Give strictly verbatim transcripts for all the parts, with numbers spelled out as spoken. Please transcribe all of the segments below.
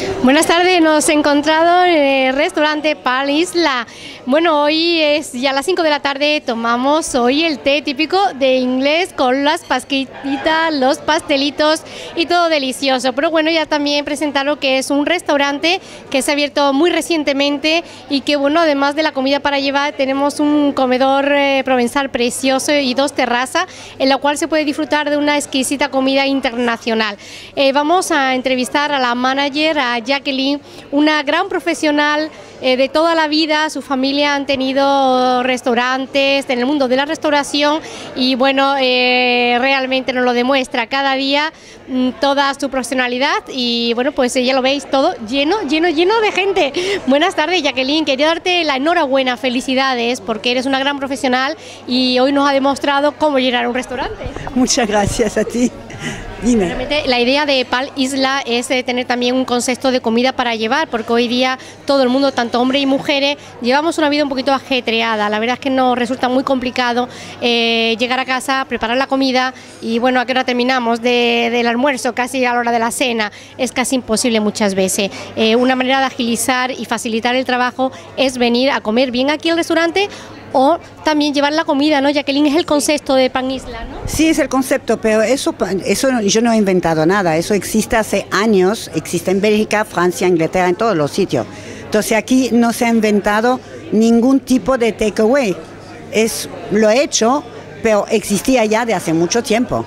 Buenas tardes, nos hemos encontrado en el restaurante Pan Isla. Bueno, hoy es ya las cinco de la tarde, tomamos hoy el té típico de inglés con las pasquititas, los pastelitos y todo delicioso. Pero bueno, ya también presentaron que es un restaurante que se ha abierto muy recientemente y que bueno, además de la comida para llevar, tenemos un comedor eh, provenzal precioso y dos terrazas en la cual se puede disfrutar de una exquisita comida internacional. Eh, vamos a entrevistar a la manager, a Jacqueline, una gran profesional eh, de toda la vida. Su familia han tenido restaurantes en el mundo de la restauración y bueno, eh, realmente nos lo demuestra cada día mmm, toda su profesionalidad y bueno, pues ya lo veis todo lleno, lleno, lleno de gente. Buenas tardes, Jacqueline, quería darte la enhorabuena, felicidades porque eres una gran profesional y hoy nos ha demostrado cómo llenar un restaurante. Muchas gracias a ti. Dime. Realmente la idea de Pan Isla es eh, tener también un concepto de comida para llevar, porque hoy día todo el mundo, tanto hombres y mujeres, llevamos una vida un poquito ajetreada. La verdad es que nos resulta muy complicado eh, llegar a casa, preparar la comida y bueno, ¿a qué hora terminamos de, del almuerzo? Casi a la hora de la cena. Es casi imposible muchas veces. Eh, una manera de agilizar y facilitar el trabajo es venir a comer bien aquí al restaurante o también llevar la comida, ¿no? Jacqueline, es el concepto de Pan Isla, ¿no? Sí, es el concepto, pero eso, eso yo no he inventado nada, eso existe hace años, existe en Bélgica, Francia, Inglaterra, en todos los sitios. Entonces aquí no se ha inventado ningún tipo de takeaway, es lo he hecho, pero existía ya de hace mucho tiempo.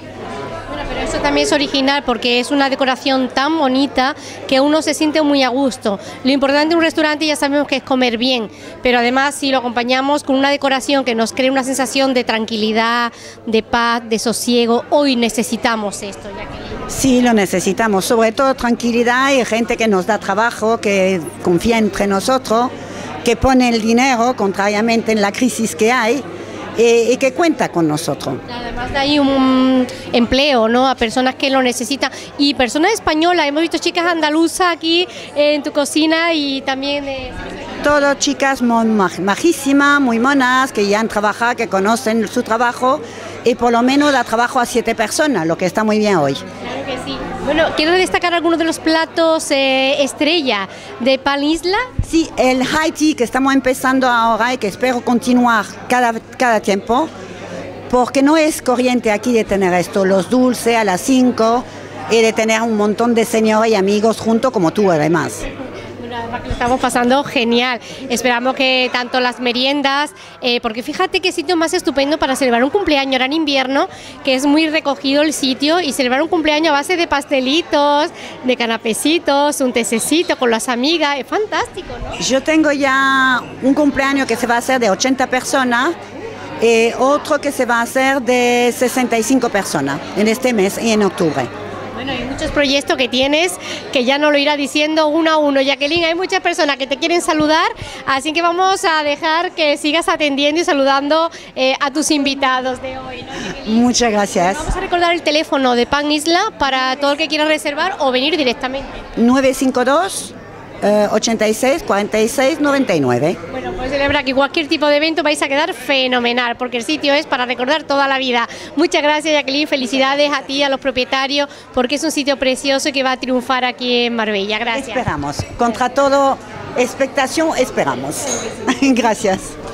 Eso también es original porque es una decoración tan bonita que uno se siente muy a gusto. Lo importante de un restaurante ya sabemos que es comer bien, pero además si lo acompañamos con una decoración que nos cree una sensación de tranquilidad, de paz, de sosiego, hoy necesitamos esto, Jacqueline. Sí, lo necesitamos, sobre todo tranquilidad y gente que nos da trabajo, que confía entre nosotros, que pone el dinero, contrariamente en la crisis que hay, y, y que cuenta con nosotros. Además de ahí un empleo, ¿no? A personas que lo necesitan y personas españolas. Hemos visto chicas andaluzas aquí en tu cocina y también de... Todas chicas muy majísimas, muy monas, que ya han trabajado, que conocen su trabajo y por lo menos da trabajo a siete personas, lo que está muy bien hoy. Claro que sí. Bueno, quiero destacar algunos de los platos eh, estrella de Pan Isla. Sí, el high tea que estamos empezando ahora y que espero continuar cada, cada tiempo, porque no es corriente aquí de tener esto, los dulces a las cinco y de tener un montón de señores y amigos juntos como tú además. Lo estamos pasando genial. Esperamos que tanto las meriendas, eh, porque fíjate qué sitio más estupendo para celebrar un cumpleaños ahora en invierno, que es muy recogido el sitio, y celebrar un cumpleaños a base de pastelitos, de canapecitos, un tececito con las amigas, es fantástico, ¿no? Yo tengo ya un cumpleaños que se va a hacer de ochenta personas y otro que se va a hacer de sesenta y cinco personas en este mes y en octubre. Bueno, hay muchos proyectos que tienes que ya no lo irá diciendo uno a uno. Jacqueline, hay muchas personas que te quieren saludar, así que vamos a dejar que sigas atendiendo y saludando eh, a tus invitados de hoy, ¿no, muchas gracias. Vamos a recordar el teléfono de Pan Isla para todo el que quiera reservar o venir directamente. nueve cinco dos, ochenta y seis, cuarenta y seis, noventa y nueve. Bueno, pues celebra que cualquier tipo de evento vais a quedar fenomenal, porque el sitio es para recordar toda la vida. Muchas gracias, Jacqueline, felicidades a ti, a los propietarios, porque es un sitio precioso que va a triunfar aquí en Marbella. Gracias. Esperamos, contra todo expectación, esperamos. Gracias.